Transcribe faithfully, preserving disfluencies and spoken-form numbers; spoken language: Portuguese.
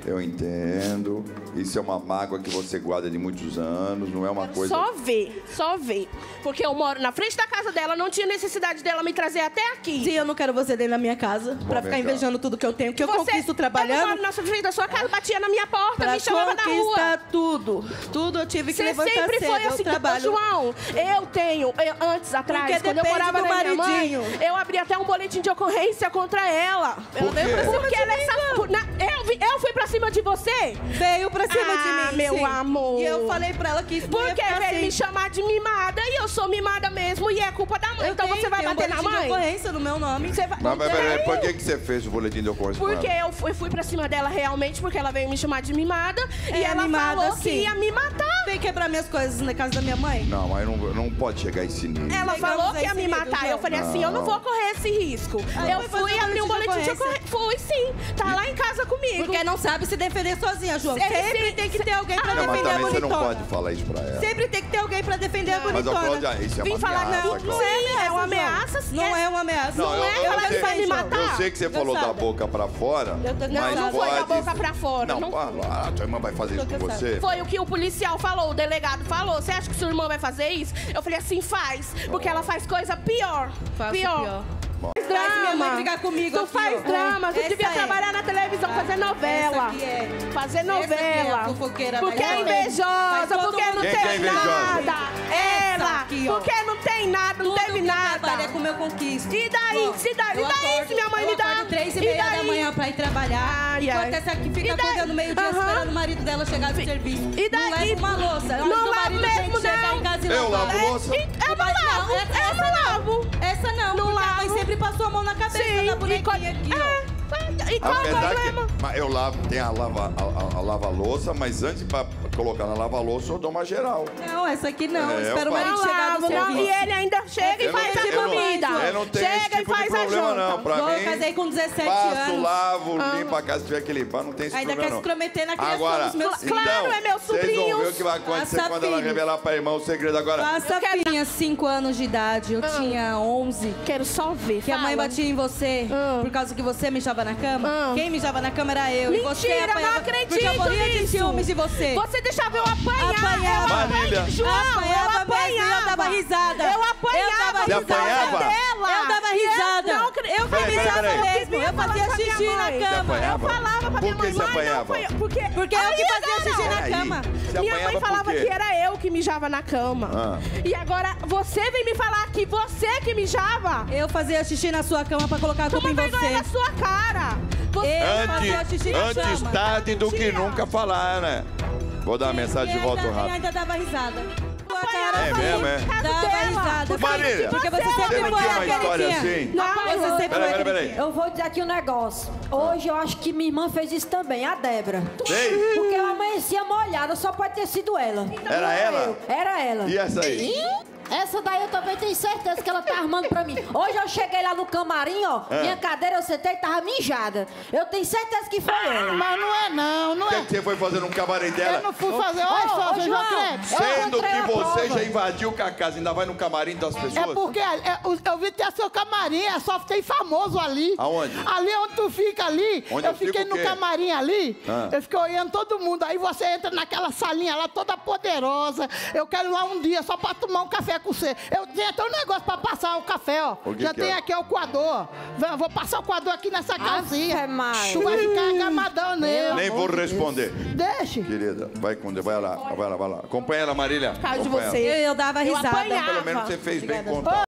Eu entendo. Isso é uma mágoa que você guarda de muitos anos, não é uma coisa... Só ver, só ver. Porque eu moro na frente da casa dela, não tinha necessidade dela me trazer até aqui. Sim, eu não quero você dentro da minha casa, Bom, pra ficar vem cá. invejando tudo que eu tenho, que eu Você- conquisto trabalhando. Eu moro na frente da sua casa, batia na minha porta, Pra me chamava na rua. conquistar tudo. Tudo eu tive que Você levantar sempre cedo, foi eu assim, trabalho. João. Eu tenho, eu- antes, atrás, Porque quando eu depende morava do na minha mãe, maridinho. eu abri até um boletim de ocorrência contra ela. Por quê? Porque ela é essa... eu, vi- eu fui pra cima de você? Veio pra cima Ah, de mim, meu sim. amor. E eu falei pra ela que isso não ia Porque ficar veio assim. me chamar de mimada e eu sou mimada mesmo e é culpa da mãe. Eu Então tenho, você vai tem um bater na boletim de mãe? ocorrência no meu nome. Você vai... Mas, mas peraí, Tenho. por que, que você fez o boletim de ocorrência com Porque ela? eu fui, fui pra cima dela realmente, porque ela veio me chamar de mimada É, e ela mimada, falou que sim. ia me matar. Vem quebrar minhas coisas na casa da minha mãe. Não, mas não, não pode chegar a esse nível. Ela Chegamos falou a que ia esse me nível, matar. João. Eu falei assim, eu não Não. vou correr esse risco. Ah, eu foi fazer fui um abrir um boletim boletim de de ocorrência. Fui sim. Tá lá em casa comigo. Porque não sabe se defender sozinha, João. Sim, Sempre sim, tem que ter alguém pra Não, mas defender a também você não bonitona. pode falar isso pra ela. Sempre tem que ter alguém pra defender a Mas, ó, bonitona. Cláudia, isso é Vim uma falar, ameaça, não, não Cláudia. é, é uma João. ameaça. Não é uma ameaça. Não, eu, é, eu, ela sei, vai me matar. eu sei que você falou Cansada. da boca pra fora, Eu tô mas Não, não foi pode... da boca pra fora. Não, Não fala, ah, tua irmã vai fazer isso com cansada. você? Foi o que o policial falou, o delegado falou. Você acha que sua irmã vai fazer isso? Eu falei assim, faz. Porque ela faz coisa pior. Faço pior. pior. Faz Faz minha mãe drama. brigar comigo Tu aqui, faz ó. drama. Tu Essa devia é. trabalhar na televisão, fazer novela. Essa aqui é. Fazer Essa aqui é a novela. fofoqueira Porque da é história. Faz invejosa, todo porque mundo- não Quem que é tem invejosa? nada. Ela. aqui, ó. Porque não tem nada, não Tudo teve que nada. trabalha com o meu conquista. E daí? Se daí? Eu E daí acordo- se minha mãe eu me dá? acordo três e E meia da daí? manhã pra ir trabalhar. Ai, enquanto ai. essa aqui E fica daí? acordando meio-dia Aham. esperando o marido dela chegar do serviço. E daí? Não leva uma louça. Não Não, o lavo marido tem mesmo, que chegar não. em casa e Eu lavar. lavo louça? É, Eu não lavo. essa, Eu essa não lavo. Essa não, Não porque a mãe lavo. sempre passou a mão na cabeça Sim, da e bonequinha quando- aqui, ó. É. E qual o Apesar problema? que mas eu lavo, tem a lava, a, a, a lava-louça, mas antes pra colocar na lava-louça eu dou uma geral. Não, essa aqui não. É, Espero eu o marido Não chegar do lavo, não. serviço. E ele ainda chega e Eu não faz tenho- a eu não- comida. eu não tenho esse Chega tipo e faz de problema, a janta. não. Pra João, eu mim, casei com dezessete passo, anos. lavo, Amo. limpo a casa, se tiver que limpar, não tem esse Ainda problema quer se intrometer na não. criação Agora, dos meus filhos. Claro, então, é meus vocês vão ver sobrinhos. o que vai acontecer Faça quando ela filhos. revelar pra irmã o segredo agora. Passa, Eu quero- tinha cinco anos de idade, eu tinha onze. Quero só ver. Que a mãe fala. batia em você Ah. por causa que você mijava na cama? Ah. Quem mijava na cama era eu. e você Mentira, apanhava, não acredito porque eu morria de nisso. ciúmes de você. Você deixava eu apanhar. Apanhava. Eu Marília. apanhava. João, Apanhava eu mesmo e apanhava. eu dava risada. Eu apanhava. Eu dava Você por causa apanhava? dela. Eu dava risada. Eu, não, acre- eu Peraí, peraí, mijava peraí. mesmo. Eu fazia falava pra minha xixi na mãe. cama. Você apanhava? Eu falava pra Por minha que mãe, você mãe, não apanhava? foi- Porque, Porque eu que Aí, fazia não. xixi na Peraí. cama. Você Minha apanhava mãe por falava quê? que era eu que mijava na cama. Ah. E agora você vem me falar que você que mijava? Eu fazia xixi na sua cama pra colocar a culpa Toma em vergonha você. na sua cara. Você Eu fazia Antes, xixi na antes cama. tarde do que Mentira. nunca falar, né? Vou dar uma mensagem de E volta ainda, e rápido. ainda dava risada. Sua cara É aí, mesmo, é? Dava dela. risada. Marília, Porque você você sempre não foi tinha a uma história queridinha. assim? Não, Você sempre Peraí, foi a peraí, peraí. queridinha. Eu vou dizer aqui um negócio. Hoje eu acho que minha irmã fez isso também, a Débora. Ei, Porque eu amanhecia molhada, só pode ter sido ela. Era ela? Era ela. e essa aí? Essa daí eu também tenho certeza que ela tá armando pra mim. Hoje eu cheguei lá no camarim, ó. É. Minha cadeira eu sentei e tava mijada. Eu tenho certeza que foi ela. Mas não é não, não O que, é. é que você foi fazer num camarim dela? Eu não fui fazer. Ô, Olha ô, só, você já João, acredita? eu Sendo encontrei que a você prova. já invadiu com a casa, ainda vai no camarim das pessoas? É porque é, eu, eu vi ter seu camarim, é só tem famoso ali. Aonde? Ali onde tu fica ali. Onde eu eu fico fiquei o no quê? camarim ali, Ah. eu fiquei olhando todo mundo. Aí você entra naquela salinha lá toda poderosa. Eu quero ir lá um dia só pra tomar um café com você. Eu tenho até um negócio pra passar o café, ó. O que Já que tem é? aqui ó, o coador. Vou- Vou passar o coador aqui nessa casinha. Ave Maria. Tu vai ficar agamadão nele. Nem vou responder. Deixe. Querida, vai com Deus, vai lá, vai lá, vai lá. Acompanha ela, Marília. Por causa de Acompanha ela. você. Eu, eu dava Eu risada. apanhava. Pelo menos você fez bem contar.